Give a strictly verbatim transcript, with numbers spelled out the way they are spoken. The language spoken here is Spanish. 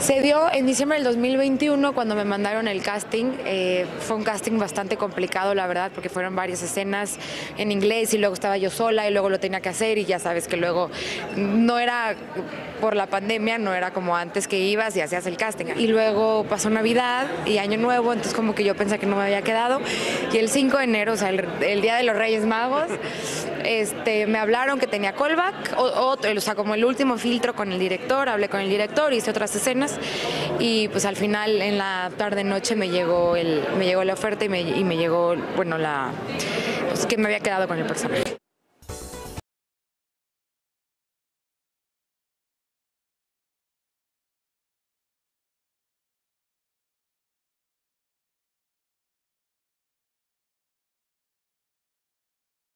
Se dio en diciembre del dos mil veintiuno cuando me mandaron el casting. Eh, fue un casting bastante complicado, la verdad, porque fueron varias escenas en inglés y luego estaba yo sola y luego lo tenía que hacer y ya sabes que luego no era por la pandemia, no era como antes que ibas y hacías el casting. Y luego pasó Navidad y Año Nuevo, entonces como que yo pensé que no me había quedado. Y el cinco de enero, o sea, el, el día de los Reyes Magos, este, me hablaron que tenía callback, o, o, o sea, como el último filtro con el director, hablé con el director, hice otras escenas y pues al final en la tarde-noche me llegó el, me llegó la oferta y me, y me llegó, bueno, la, pues, que me había quedado con el personaje.